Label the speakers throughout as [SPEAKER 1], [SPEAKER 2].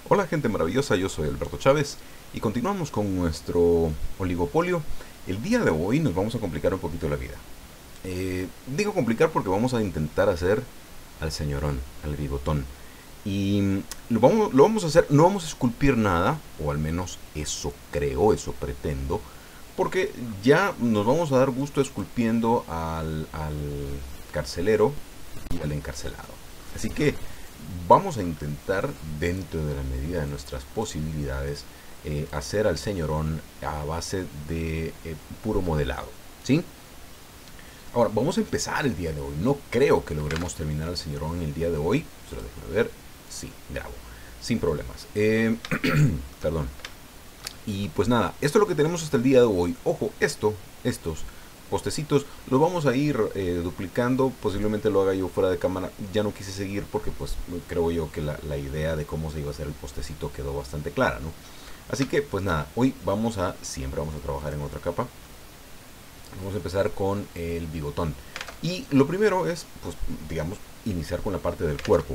[SPEAKER 1] Hola gente maravillosa, yo soy Alberto Chávez y continuamos con nuestro oligopolio. El día de hoy nos vamos a complicar un poquito la vida. Digo complicar porque vamos a intentar hacer al señorón, al bigotón. Y lo vamos a hacer, no vamos a esculpir nada, o al menos eso creo, eso pretendo, porque ya nos vamos a dar gusto esculpiendo al carcelero y al encarcelado. Así que vamos a intentar, dentro de la medida de nuestras posibilidades, hacer al señorón a base de puro modelado. ¿Sí? Ahora, vamos a empezar el día de hoy. No creo que logremos terminar al señorón el día de hoy. Se lo dejo ver. Sí, grabo. Sin problemas. Perdón. Y pues nada, esto es lo que tenemos hasta el día de hoy. Ojo, estos postecitos los vamos a ir duplicando. Posiblemente lo haga yo fuera de cámara. Ya no quise seguir porque pues creo yo que la idea de cómo se iba a hacer el postecito quedó bastante clara, ¿no? Así que pues nada, hoy siempre vamos a trabajar en otra capa. Vamos a empezar con el bigotón. Y lo primero es, pues digamos, iniciar con la parte del cuerpo.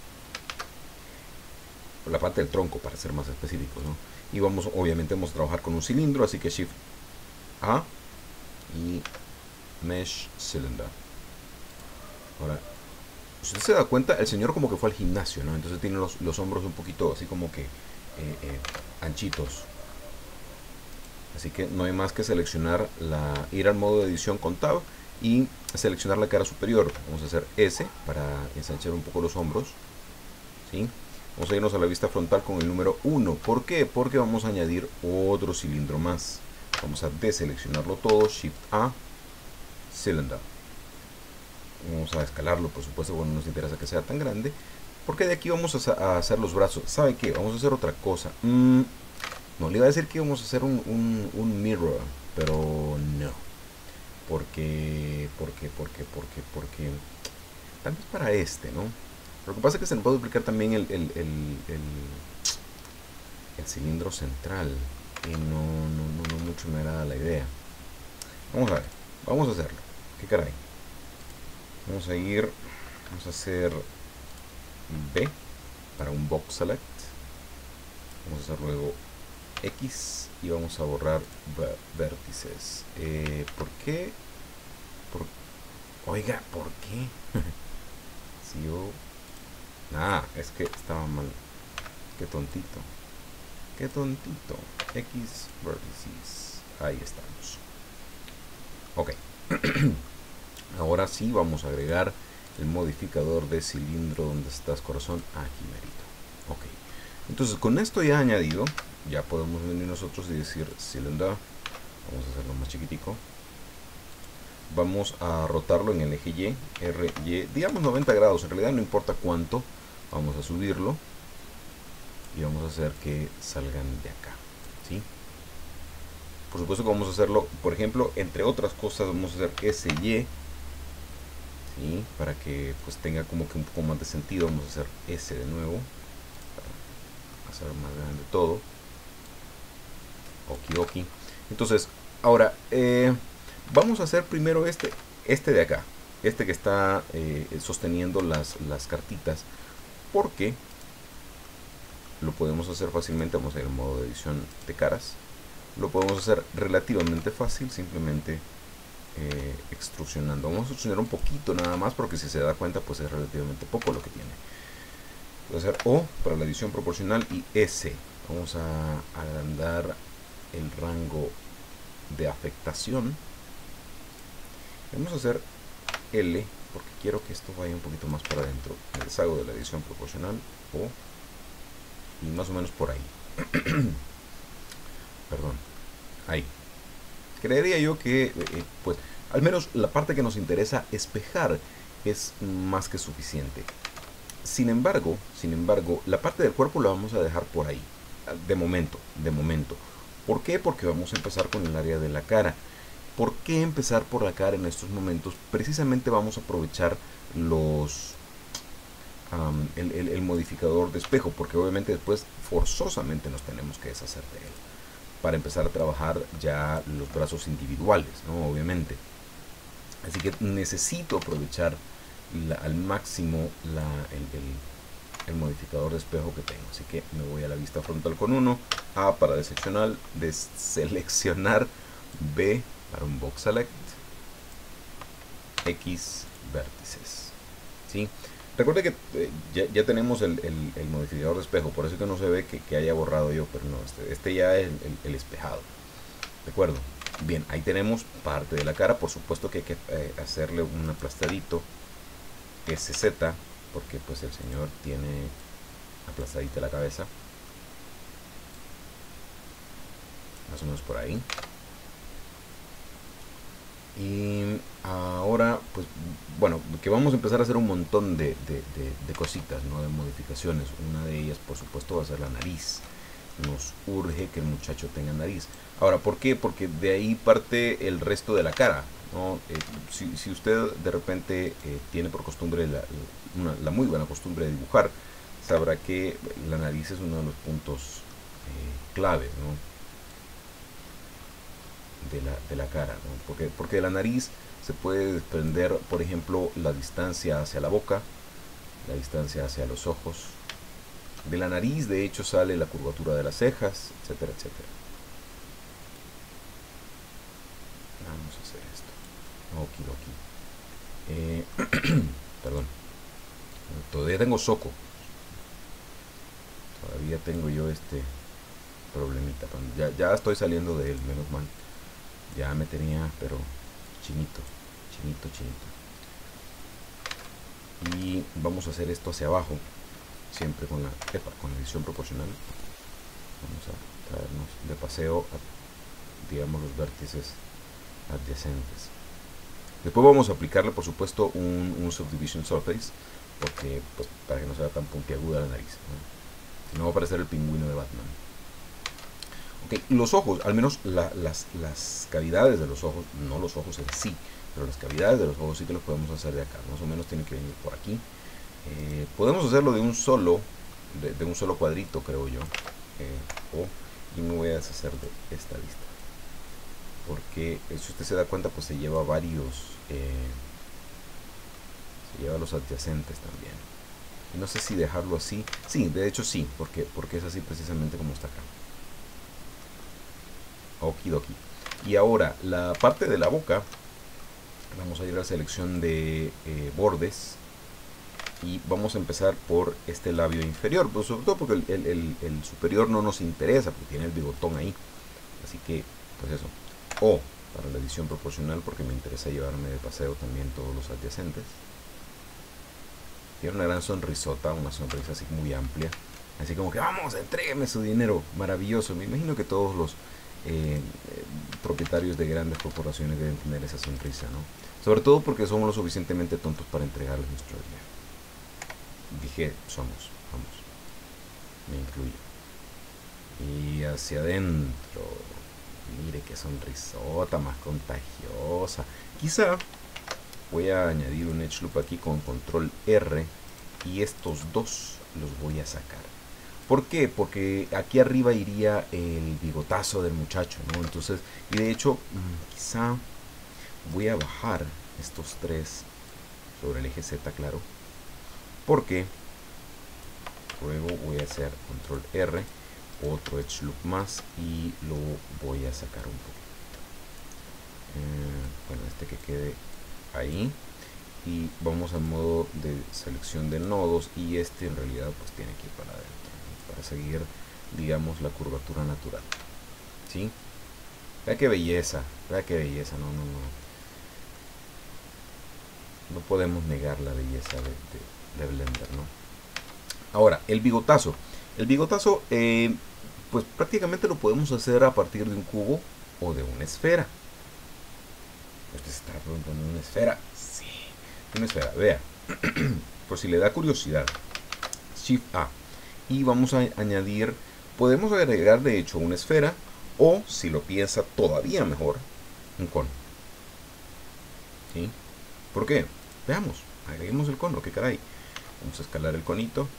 [SPEAKER 1] La parte del tronco, para ser más específicos, ¿no? Y obviamente vamos a trabajar con un cilindro, así que Shift A y Mesh Cylinder. Ahora, si usted se da cuenta, el señor como que fue al gimnasio, ¿no? Entonces tiene los hombros un poquito así como que anchitos. Así que no hay más que seleccionar ir al modo de edición con Tab y seleccionar la cara superior. Vamos a hacer S para ensanchar un poco los hombros, ¿sí? Vamos a irnos a la vista frontal con el número 1. ¿Por qué? Porque vamos a añadir otro cilindro más. Vamos a deseleccionarlo todo, Shift A, Cylinder. Vamos a escalarlo, por supuesto, bueno, no nos interesa que sea tan grande. Porque de aquí vamos a hacer los brazos. ¿Sabe qué? Vamos a hacer otra cosa. No, le iba a decir que íbamos a hacer un mirror, pero no. Porque tal vez para este, ¿no? Lo que pasa es que se nos puede duplicar también el cilindro central. Y no mucho me agrada la idea. Vamos a ver, vamos a hacerlo. ¿Qué caray? Vamos a hacer B para un box select. Vamos a hacer luego X y vamos a borrar vértices. ¿Por qué? Oiga, ¿por qué? Si yo... es que estaba mal. Qué tontito. Qué tontito. X vértices. Ahí estamos. Ok. Ahora sí vamos a agregar el modificador de cilindro. ¿Donde estás, corazón? Aquí merito. Ok. Entonces con esto ya añadido, ya podemos venir nosotros y decir cylinder. Vamos a hacerlo más chiquitico. Vamos a rotarlo en el eje Y, R, Y, digamos 90 grados, en realidad no importa cuánto. Vamos a subirlo y vamos a hacer que salgan de acá, ¿sí? Por supuesto que vamos a hacerlo, por ejemplo, entre otras cosas, vamos a hacer SY, ¿sí? Para que pues tenga como que un poco más de sentido. Vamos a hacer S de nuevo, para hacer más grande todo. Okidoki. Entonces, ahora vamos a hacer primero este de acá, este que está sosteniendo las cartitas, porque lo podemos hacer fácilmente. Vamos a ir en modo de edición de caras. Lo podemos hacer relativamente fácil, simplemente extrusionando. Vamos a extrusionar un poquito nada más, porque si se da cuenta pues es relativamente poco lo que tiene. Voy a hacer O para la edición proporcional y S. Vamos a agrandar el rango de afectación. Vamos a hacer L porque quiero que esto vaya un poquito más para adentro. Me deshago de la edición proporcional O y más o menos por ahí. Perdón, ahí. Creería yo que pues al menos la parte que nos interesa espejar es más que suficiente. Sin embargo, la parte del cuerpo la vamos a dejar por ahí. De momento. ¿Por qué? Porque vamos a empezar con el área de la cara. ¿Por qué empezar por la cara en estos momentos? Precisamente vamos a aprovechar el modificador de espejo, porque obviamente después forzosamente nos tenemos que deshacer de él para empezar a trabajar ya los brazos individuales, ¿no? Obviamente. Así que necesito aprovechar al máximo el modificador de espejo que tengo. Así que me voy a la vista frontal con 1, A para deseleccionar, B para un box select, X vértices. ¿Sí? Recuerde que ya tenemos el modificador de espejo, por eso que no se ve que haya borrado yo, pero no, este ya es el espejado. ¿De acuerdo? Bien, ahí tenemos parte de la cara. Por supuesto que hay que hacerle un aplastadito SZ, porque pues el señor tiene aplastadita la cabeza, más o menos por ahí. Y ahora pues bueno, que vamos a empezar a hacer un montón de cositas, ¿no? De modificaciones. Una de ellas por supuesto va a ser la nariz. Nos urge que el muchacho tenga nariz. Ahora, ¿por qué? Porque de ahí parte el resto de la cara, ¿no? Si usted de repente tiene por costumbre la muy buena costumbre de dibujar, sabrá que la nariz es uno de los puntos claves, ¿no? de la cara, ¿no? Porque de la nariz se puede desprender, por ejemplo, la distancia hacia la boca, la distancia hacia los ojos. De la nariz, de hecho, sale la curvatura de las cejas, etcétera, etcétera. Vamos a hacer esto. Okidoki. Perdón. Todavía tengo soco. Todavía tengo yo este problemita. Ya estoy saliendo de él, menos mal. Ya me tenía, pero chinito. Y vamos a hacer esto hacia abajo. Siempre con la edición proporcional. Vamos a traernos de paseo digamos los vértices adyacentes. Después vamos a aplicarle por supuesto un subdivision surface, porque pues para que no sea tan puntiaguda la nariz, ¿no? Si no va a parecer el pingüino de Batman. Ok, los ojos, al menos las cavidades de los ojos, no los ojos en sí, pero las cavidades de los ojos sí que los podemos hacer de acá. Más o menos tienen que venir por aquí. Podemos hacerlo de un solo cuadrito, creo yo. Y me voy a deshacer de esta lista, porque si usted se da cuenta pues se lleva varios se lleva los adyacentes también, y no sé si dejarlo así. Sí, de hecho sí, porque es así precisamente como está acá. Okidoki. Y ahora la parte de la boca, vamos a ir a la selección de bordes y vamos a empezar por este labio inferior, pues sobre todo porque el superior no nos interesa, porque tiene el bigotón ahí, así que pues eso. O para la edición proporcional, porque me interesa llevarme de paseo también todos los adyacentes. Tiene una gran sonrisota, una sonrisa así muy amplia, así como que vamos, entrégueme su dinero, maravilloso. Me imagino que todos los propietarios de grandes corporaciones deben tener esa sonrisa, ¿no? Sobre todo porque somos lo suficientemente tontos para entregarles nuestro dinero. Dije somos, vamos, me incluyo. Y hacia adentro, mire qué sonrisota más contagiosa. Quizá voy a añadir un edge loop aquí con control R, y estos dos los voy a sacar. ¿Por qué? Porque aquí arriba iría el bigotazo del muchacho, ¿no? Entonces, y de hecho, quizá voy a bajar estos tres sobre el eje Z, claro. Porque luego voy a hacer control R, otro edge loop más, y lo voy a sacar un poquito. Bueno, este que quede ahí, y vamos al modo de selección de nodos, y este en realidad pues tiene que ir para adentro, ¿no? Para seguir, digamos, la curvatura natural. ¿Sí? Vea qué belleza, no podemos negar la belleza de Blender, ¿no? Ahora, el bigotazo, pues prácticamente lo podemos hacer a partir de un cubo o de una esfera. Usted se está preguntando, ¿una esfera? Sí, una esfera. Vea, por si le da curiosidad, Shift A, y vamos a añadir, podemos agregar de hecho una esfera, o si lo piensa todavía mejor, un cono. ¿Sí? ¿Por qué? Veamos, agreguemos el cono, qué caray. Vamos a escalar el conito,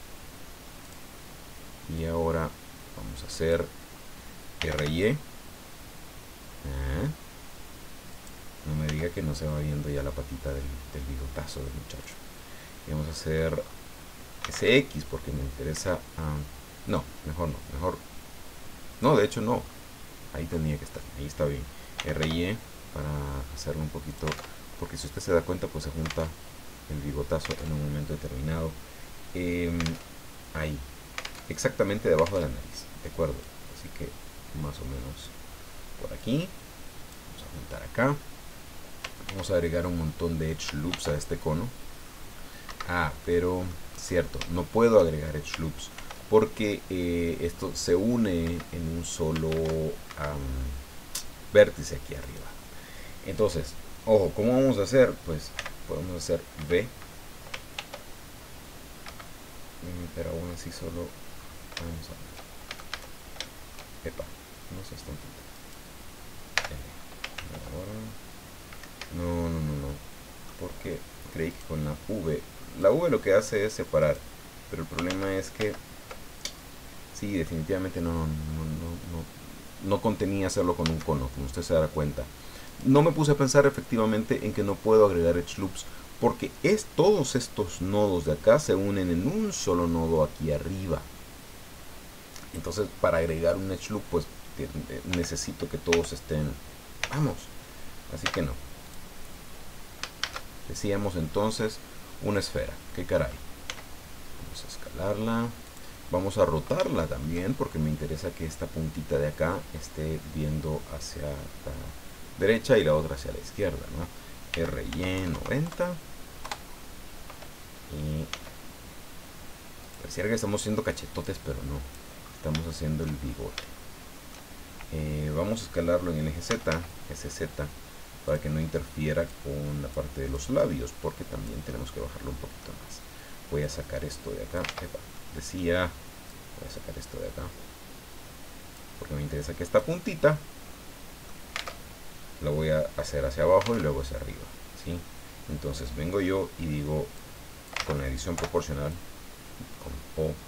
[SPEAKER 1] y ahora vamos a hacer RY. No me diga que no se va viendo ya la patita del bigotazo del muchacho. Y vamos a hacer SX porque me interesa. No, mejor no, mejor. No, de hecho no. Ahí tenía que estar, ahí está bien. RY para hacerlo un poquito, porque si usted se da cuenta, pues se junta el bigotazo en un momento determinado. Ahí, exactamente debajo de la nariz, de acuerdo. Así que más o menos por aquí. Vamos a juntar acá. Vamos a agregar un montón de edge loops a este cono. Pero cierto, no puedo agregar edge loops porque esto se une en un solo vértice aquí arriba. Entonces, ojo, ¿cómo vamos a hacer? Pues podemos hacer V, pero aún así solo vamos a ver. Epa, no seas tontito. Ahora, no, porque creí que con la V lo que hace es separar, pero el problema es que sí, definitivamente no contenía hacerlo con un cono, como usted se dará cuenta. No me puse a pensar efectivamente en que no puedo agregar edge loops porque todos estos nodos de acá se unen en un solo nodo aquí arriba. Entonces, para agregar un edge loop, pues necesito que todos estén, vamos, así que no. Decíamos entonces una esfera, qué caray. Vamos a escalarla. Vamos a rotarla también porque me interesa que esta puntita de acá esté viendo hacia la derecha y la otra hacia la izquierda, ¿no? RY 90. Y pareciera que estamos haciendo cachetotes, pero no. Estamos haciendo el bigote. Vamos a escalarlo en el eje Z, SZ, para que no interfiera con la parte de los labios, porque también tenemos que bajarlo un poquito más. Voy a sacar esto de acá. Decía, voy a sacar esto de acá porque me interesa que esta puntita la voy a hacer hacia abajo y luego hacia arriba, ¿sí? Entonces vengo yo y digo con la edición proporcional, con O,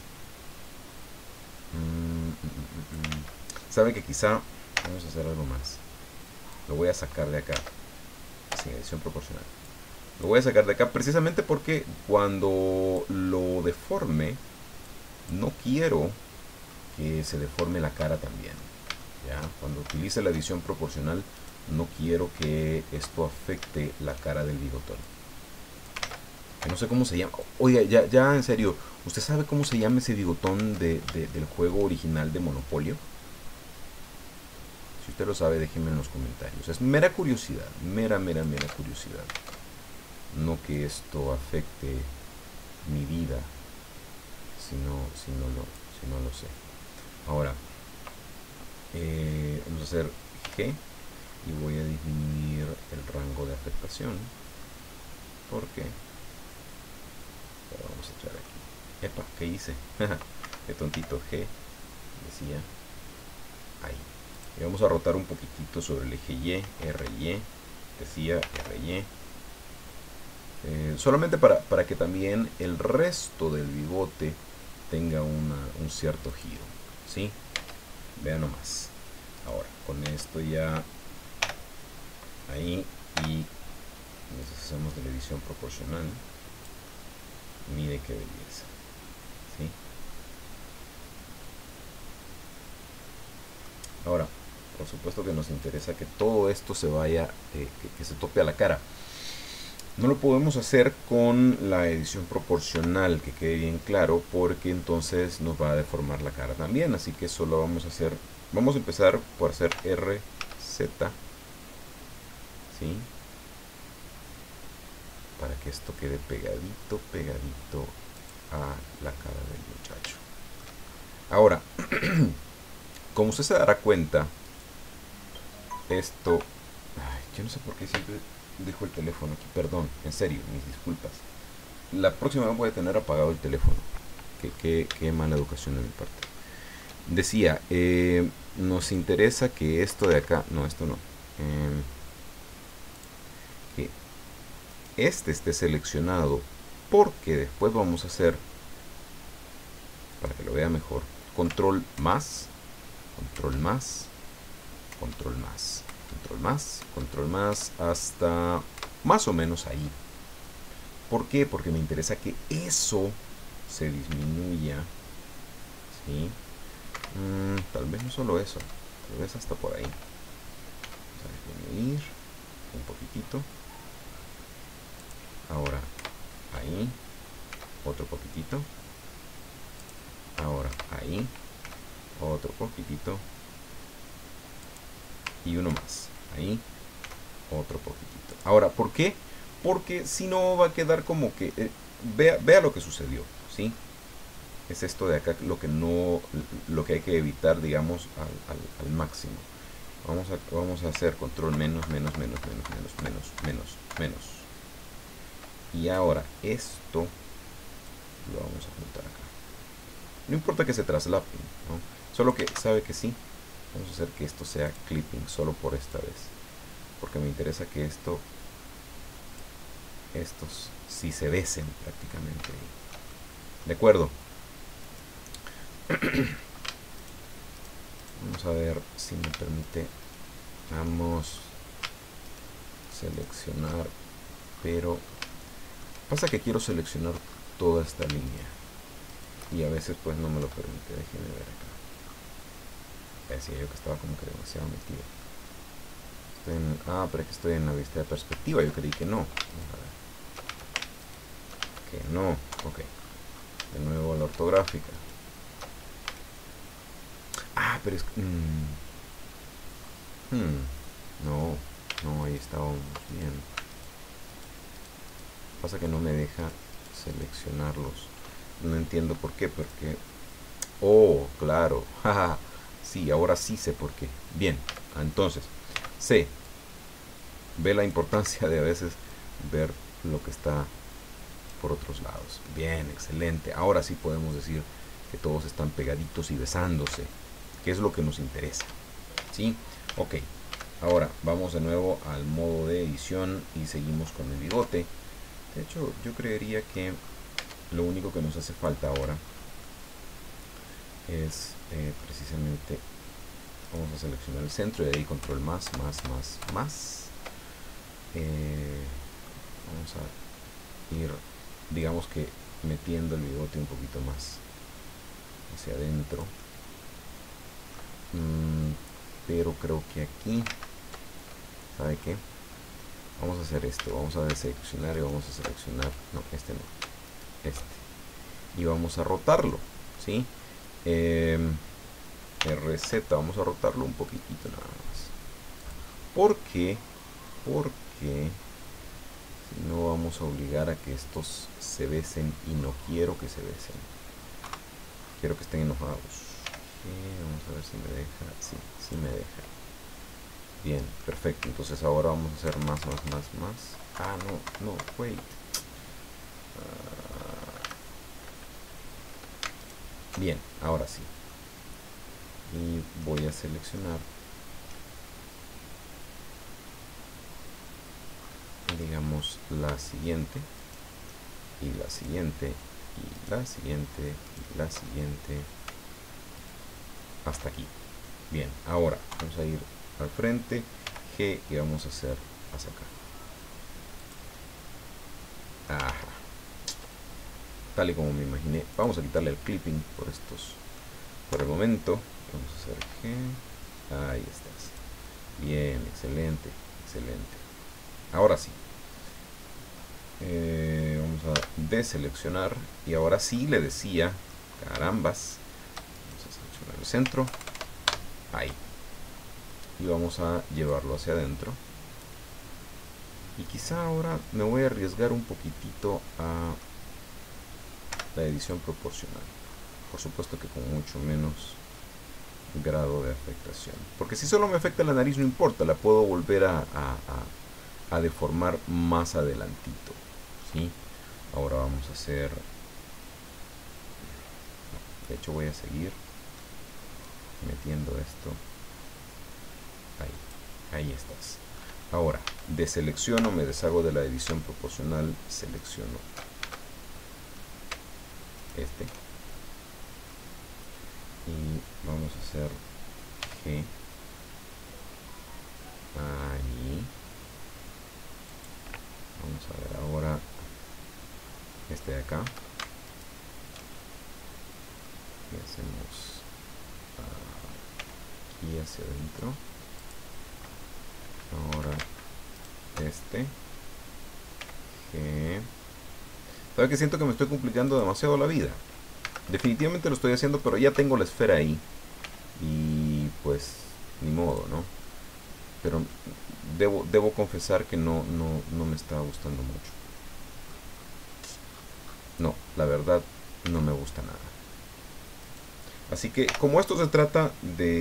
[SPEAKER 1] sabe que quizá vamos a hacer algo más. Lo voy a sacar de acá sin edición proporcional. Lo voy a sacar de acá precisamente porque cuando lo deforme no quiero que se deforme la cara también, ¿ya? Cuando utilice la edición proporcional no quiero que esto afecte la cara del bigotón. Que no sé cómo se llama. Oiga, ya en serio, ¿usted sabe cómo se llama ese bigotón del juego original de Monopolio? Si usted lo sabe, déjeme en los comentarios. Es mera curiosidad, mera curiosidad. No que esto afecte mi vida, si no lo sé. Ahora, vamos a hacer G y voy a disminuir el rango de afectación. ¿Por qué? Pero vamos a echar aquí. Epa, ¿qué hice? Qué tontito. G, decía. Ahí. Y vamos a rotar un poquitito sobre el eje Y, RY, decía RY. Solamente para que también el resto del bigote tenga un cierto giro, ¿sí? Vean nomás. Ahora, con esto ya ahí y nos hacemos de la edición proporcional. Mire qué belleza, ¿sí? Ahora, por supuesto que nos interesa que todo esto se vaya, que se tope a la cara. No lo podemos hacer con la edición proporcional, que quede bien claro, porque entonces nos va a deformar la cara también. Así que solo vamos a empezar por hacer RZ, ¿sí? Para que esto quede pegadito a la cara del muchacho. Ahora, como usted se dará cuenta, esto, yo no sé por qué siempre dejo el teléfono aquí, perdón, en serio, mis disculpas. La próxima vez voy a tener apagado el teléfono. Qué mala educación de mi parte. Decía, nos interesa que esto de acá, no, esto no, que este esté seleccionado, porque después vamos a hacer, para que lo vea mejor, control más, control más, control más, control más, hasta más o menos ahí. ¿Por qué? Porque me interesa que eso se disminuya, ¿sí? Tal vez no solo eso, tal vez hasta por ahí. Vamos a disminuir un poquitito. Ahora ahí, otro poquitito. Ahora ahí, otro poquitito. Y uno más, ahí, otro poquitito. Ahora, ¿por qué? Porque si no va a quedar como que vea lo que sucedió, ¿sí? Es esto de acá lo que no, lo que hay que evitar, digamos, al máximo. Vamos a hacer control menos, menos, menos, menos, menos, menos, menos, menos. Y ahora esto lo vamos a juntar acá. No importa que se traslapen, ¿no? Solo que sabe que sí. Vamos a hacer que esto sea clipping solo por esta vez, porque me interesa que estos sí se besen prácticamente. De acuerdo. Vamos a ver si me permite. Vamos a seleccionar, pero pasa que quiero seleccionar toda esta línea y a veces pues no me lo permite. Déjenme ver acá. Decía yo que estaba como que demasiado metido. Pero es que estoy en la vista de perspectiva. Yo creí que no. Vamos a ver. Que no. Ok. De nuevo la ortográfica. Pero es... no, ahí estábamos bien. Pasa que no me deja seleccionarlos. No entiendo por qué, porque... Oh, claro. Sí, ahora sí sé por qué. Bien, entonces, sé. Ve la importancia de a veces ver lo que está por otros lados. Bien, excelente. Ahora sí podemos decir que todos están pegaditos y besándose, que es lo que nos interesa. ¿Sí? Ok. Ahora vamos de nuevo al modo de edición y seguimos con el bigote. De hecho, yo creería que lo único que nos hace falta ahora es precisamente, vamos a seleccionar el centro y de ahí control más. Vamos a ir, digamos que metiendo el bigote un poquito más hacia adentro. Pero creo que aquí, ¿sabe qué? Vamos a hacer esto, vamos a deseleccionar y vamos a seleccionar, no, este no, este, y vamos a rotarlo, ¿sí? RZ, vamos a rotarlo un poquitito nada más. ¿Por qué? Porque si no vamos a obligar a que estos se besen y no quiero que se besen. Quiero que estén enojados. Vamos a ver si me deja. Sí me deja. Bien, perfecto. Entonces ahora vamos a hacer más. No, wait. Bien, ahora sí. Y voy a seleccionar, digamos, la siguiente. Y la siguiente. Y la siguiente. Y la siguiente. Hasta aquí. Bien, ahora vamos a ir al frente, G, y vamos a hacer hacia acá. Ajá. Tal y como me imaginé. Vamos a quitarle el clipping por el momento. Vamos a hacer G. Ahí estás. Bien, excelente. Ahora sí. Vamos a deseleccionar. Y ahora sí le decía, carambas. Vamos a seleccionar el centro. Ahí. Y vamos a llevarlo hacia adentro. Y quizá ahora me voy a arriesgar un poquitito a la edición proporcional. Por supuesto que con mucho menos grado de afectación. Porque si solo me afecta la nariz no importa, la puedo volver a deformar más adelantito. ¿Sí? Ahora vamos a hacer... De hecho voy a seguir metiendo esto. Ahí estás. Ahora, deselecciono, me deshago de la edición proporcional, selecciono este. Y vamos a hacer G. Ahí. Vamos a ver ahora este de acá. Y hacemos aquí hacia adentro. Ahora este G. ¿Sabe que siento que me estoy complicando demasiado la vida? Definitivamente lo estoy haciendo, pero ya tengo la esfera ahí. Y pues, ni modo, ¿no? Pero debo confesar que no me está gustando mucho. No, la verdad, no me gusta nada. Así que, como esto se trata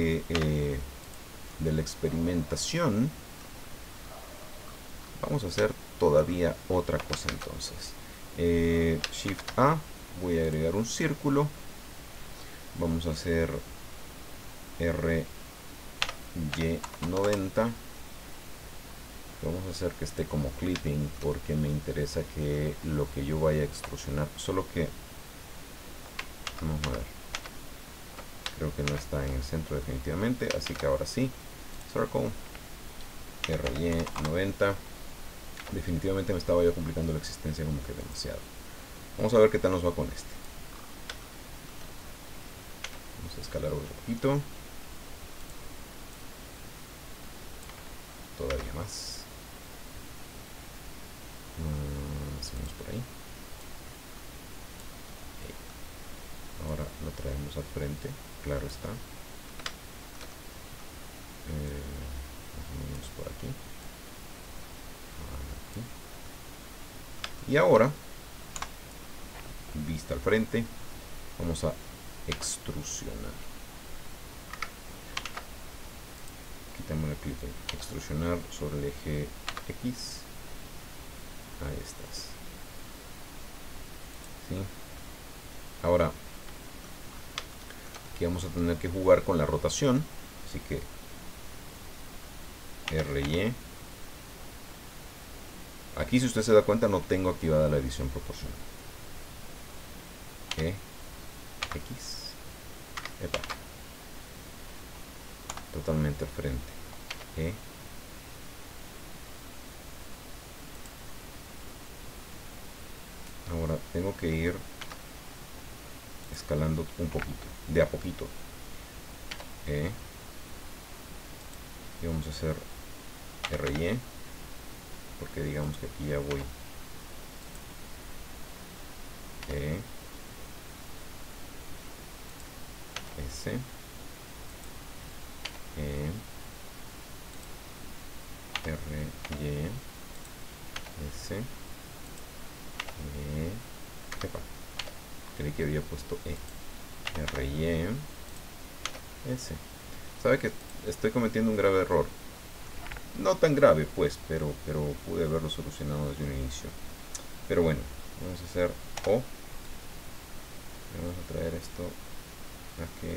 [SPEAKER 1] de la experimentación, vamos a hacer todavía otra cosa entonces. Shift A, voy a agregar un círculo. Vamos a hacer RY90. Vamos a hacer que esté como clipping porque me interesa que lo que yo vaya a extrusionar, solo que vamos a ver, creo que no está en el centro definitivamente, así que ahora sí, circle RY90. Definitivamente me estaba yo complicando la existencia como que demasiado. Vamos a ver qué tal nos va con este. Vamos a escalar otro poquito, todavía más. Hacemos por ahí. Ahora lo traemos al frente, claro está. Más o menos por aquí. Y ahora, vista al frente, vamos a extrusionar. Quitamos el clip, extrusionar sobre el eje X. Ahí estás. ¿Sí? Ahora, aquí vamos a tener que jugar con la rotación, así que RY. Aquí, si usted se da cuenta, no tengo activada la edición proporcional. X. Epa. Totalmente al frente. Ahora tengo que ir escalando un poquito, de a poquito. Y vamos a hacer RY, porque digamos que aquí ya voy. S. RY. S. Epa, creí que había puesto RY. S. Sabe que estoy cometiendo un grave error. No tan grave pues, pero pude haberlo solucionado desde un inicio. Pero bueno, vamos a hacer O. Vamos a traer esto aquí.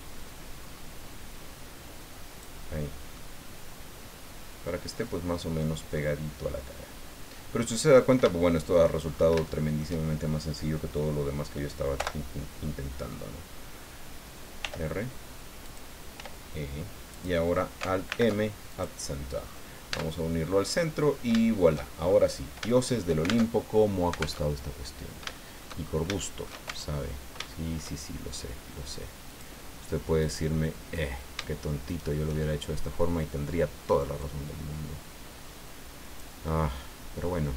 [SPEAKER 1] Ahí. Para que esté pues más o menos pegadito a la cara. Pero si usted se da cuenta, pues bueno, esto ha resultado tremendísimamente más sencillo que todo lo demás que yo estaba intentando, ¿no? R, y ahora Alt M, Add Center. Vamos a unirlo al centro y voilà. Ahora sí, dioses del Olimpo, ¿cómo ha costado esta cuestión? Y por gusto, ¿sabe? Sí, lo sé. Usted puede decirme, qué tontito, yo lo hubiera hecho de esta forma y tendría toda la razón del mundo. Pero bueno,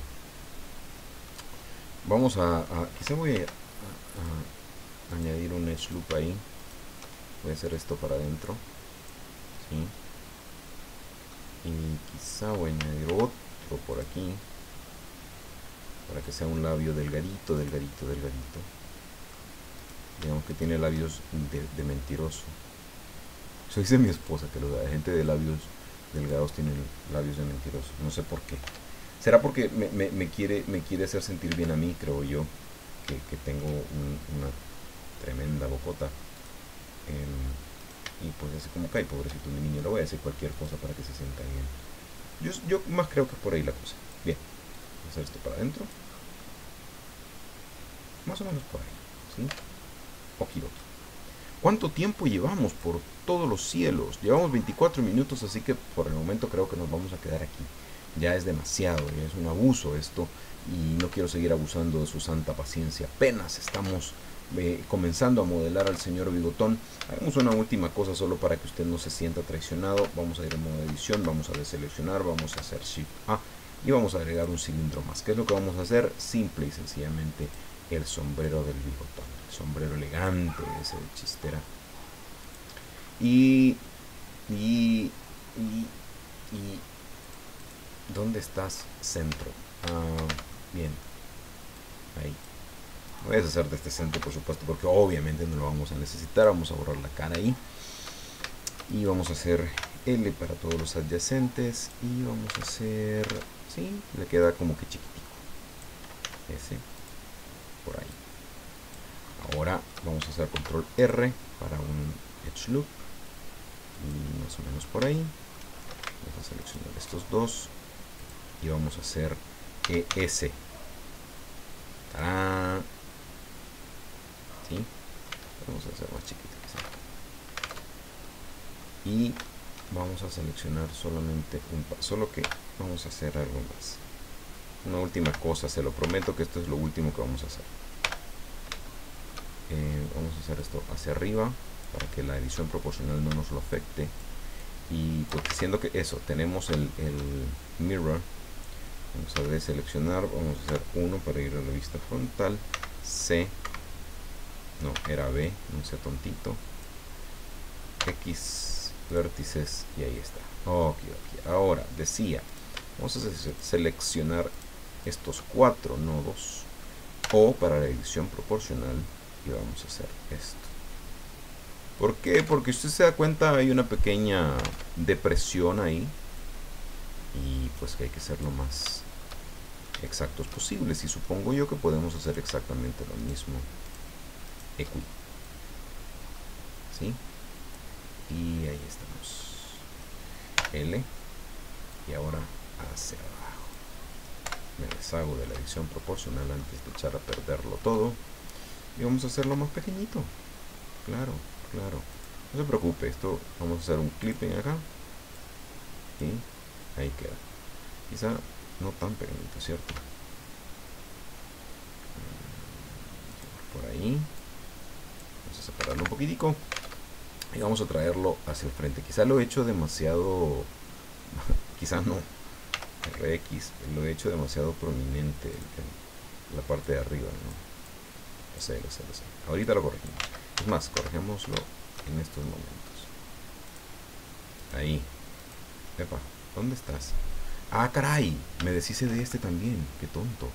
[SPEAKER 1] vamos quizá voy a añadir un edge loop ahí. Voy a hacer esto para adentro, ¿sí? Y quizá voy a añadir otro por aquí para que sea un labio delgadito. Digamos que tiene labios de mentiroso. Eso dice mi esposa, que la gente de labios delgados tienen labios de mentiroso. No sé por qué. ¿Será porque me quiere hacer sentir bien a mí, creo yo? Que tengo una tremenda bocota. Y pues así como cae, pobrecito mi niño. Le voy a decir cualquier cosa para que se sienta bien. Yo más creo que es por ahí la cosa. Bien. Voy a hacer esto para adentro. Más o menos por ahí. ¿Sí? Okidoki. ¿Cuánto tiempo llevamos por todos los cielos? Llevamos 24 minutos, así que por el momento creo que nos vamos a quedar aquí. Ya es demasiado, ya es un abuso esto, y no quiero seguir abusando de su santa paciencia. Apenas estamos comenzando a modelar al señor Bigotón. Hagamos una última cosa solo para que usted no se sienta traicionado. Vamos a ir en modo edición, vamos a deseleccionar, vamos a hacer Shift A y vamos a agregar un cilindro más. ¿Qué es lo que vamos a hacer? Simple y sencillamente el sombrero del Bigotón, el sombrero elegante ese de chistera. Y ¿dónde estás, centro? Bien, ahí. Voy a deshacer de este centro, por supuesto, porque obviamente no lo vamos a necesitar. Vamos a borrar la cara ahí. Y vamos a hacer L para todos los adyacentes. Y vamos a hacer... sí, le queda como que chiquitico. Ese. Por ahí. Ahora vamos a hacer control R para un edge loop. Y más o menos por ahí. Vamos a seleccionar estos dos. Y vamos a hacer ES. ¡Tarán! ¿Sí? Vamos a hacer más chiquito. Y vamos a seleccionar solamente solo que vamos a hacer algo más. Una última cosa, se lo prometo que esto es lo último que vamos a hacer. Vamos a hacer esto hacia arriba para que la edición proporcional no nos lo afecte. Y pues siendo que eso, tenemos el mirror, vamos a deseleccionar, vamos a hacer 1 para ir a la vista frontal, C, no, era B, no sea tontito, X vértices y ahí está. Ok. Ahora decía, vamos a seleccionar estos 4 nodos O para la edición proporcional y vamos a hacer esto. ¿Por qué? Porque usted se da cuenta hay una pequeña depresión ahí y pues que hay que ser lo más exactos posibles y supongo yo que podemos hacer exactamente lo mismo aquí, ¿sí? Y ahí estamos, L, y ahora hacia abajo. Me deshago de la edición proporcional antes de echar a perderlo todo y vamos a hacerlo más pequeñito. Claro, no se preocupe, esto vamos a hacer un clipping acá y ahí queda. Quizá no tan pequeñito, ¿cierto? Por ahí vamos a separarlo un poquitico y vamos a traerlo hacia el frente. Quizá lo he hecho demasiado quizá no, RX lo he hecho demasiado prominente en la parte de arriba, ¿no? Lo sé. Ahorita lo corregimos. Es más, corregémoslo en estos momentos. Ahí. Epa, ¿dónde estás? Ah, caray, me deshice de este también. Qué tonto.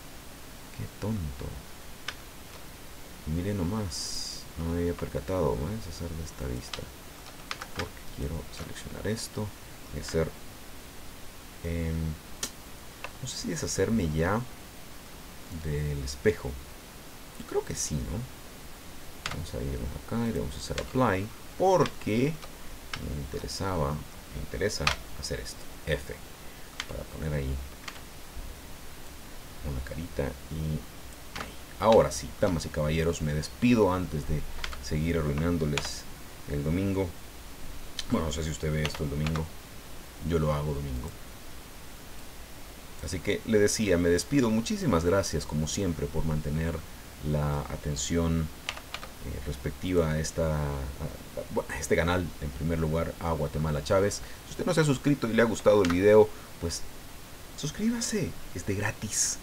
[SPEAKER 1] Y miren nomás, no me había percatado. Voy a deshacer de esta vista porque quiero seleccionar esto y hacer no sé si deshacerme ya del espejo. Yo creo que sí, ¿no? Vamos a irnos acá y vamos a hacer apply porque me interesa hacer esto, F, para poner ahí una carita y ahí. Ahora sí, damas y caballeros, me despido antes de seguir arruinándoles el domingo. Bueno, no sé si usted ve esto el domingo, yo lo hago domingo. Así que le decía, me despido. Muchísimas gracias como siempre por mantener la atención respectiva a este canal, en primer lugar a Guatemala Chávez. Si usted no se ha suscrito y le ha gustado el video, pues suscríbase, es de gratis.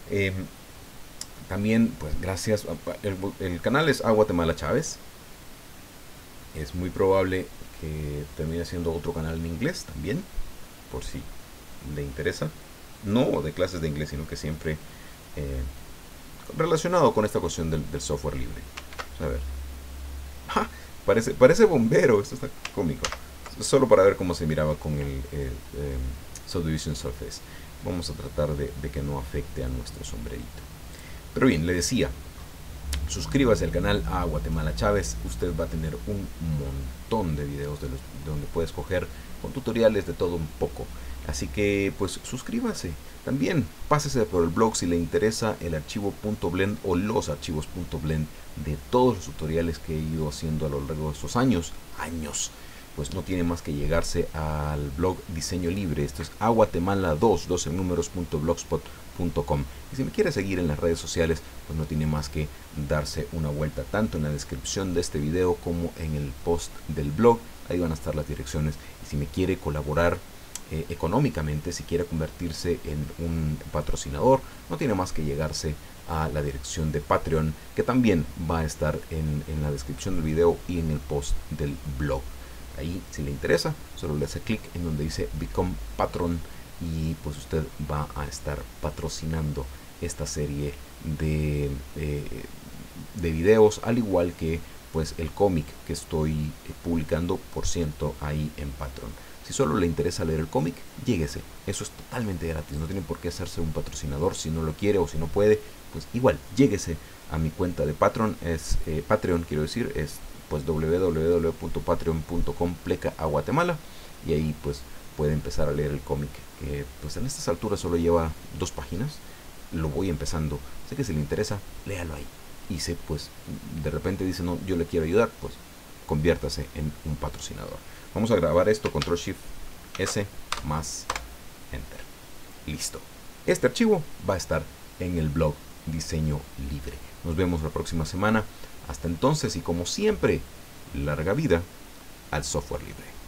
[SPEAKER 1] También pues gracias, el canal es a Guatemala Chávez. Es muy probable que termine siendo otro canal en inglés también, por si le interesa. No de clases de inglés, sino que siempre relacionado con esta cuestión del software libre. A ver. ¡Ja! Parece bombero, esto está cómico. Solo para ver cómo se miraba con el Subdivision Surface. Vamos a tratar de que no afecte a nuestro sombrerito. Pero bien, le decía, suscríbase al canal a Guatemala Chávez. Usted va a tener un montón de videos donde puede escoger con tutoriales de todo un poco. Así que pues suscríbase. También pásese por el blog si le interesa el archivo .blend o los archivos .blend de todos los tutoriales que he ido haciendo a lo largo de estos años. Pues no tiene más que llegarse al blog Diseño Libre. Esto es aguatemala2 en números.blogspot.com. patreon.com. Y si me quiere seguir en las redes sociales, pues no tiene más que darse una vuelta tanto en la descripción de este video como en el post del blog. Ahí van a estar las direcciones. Y si me quiere colaborar económicamente, si quiere convertirse en un patrocinador, no tiene más que llegarse a la dirección de Patreon, que también va a estar en la descripción del video y en el post del blog. Ahí, si le interesa, solo le hace clic en donde dice Become Patron y pues usted va a estar patrocinando esta serie de videos, al igual que pues el cómic que estoy publicando por ciento ahí en Patreon. Si solo le interesa leer el cómic, lléguese. Eso es totalmente gratis. No tiene por qué hacerse un patrocinador si no lo quiere o si no puede. Pues igual, lléguese a mi cuenta de Patreon. Es Patreon, quiero decir, es pues www.patreon.com/Guatemala. Y ahí pues puede empezar a leer el cómic. Que pues en estas alturas solo lleva 2 páginas. Lo voy empezando. Sé que si le interesa, léalo ahí. Y si pues de repente dice, no, yo le quiero ayudar, pues conviértase en un patrocinador. Vamos a grabar esto, Control Shift S más Enter. Listo. Este archivo va a estar en el blog Diseño Libre. Nos vemos la próxima semana. Hasta entonces y como siempre, larga vida al software libre.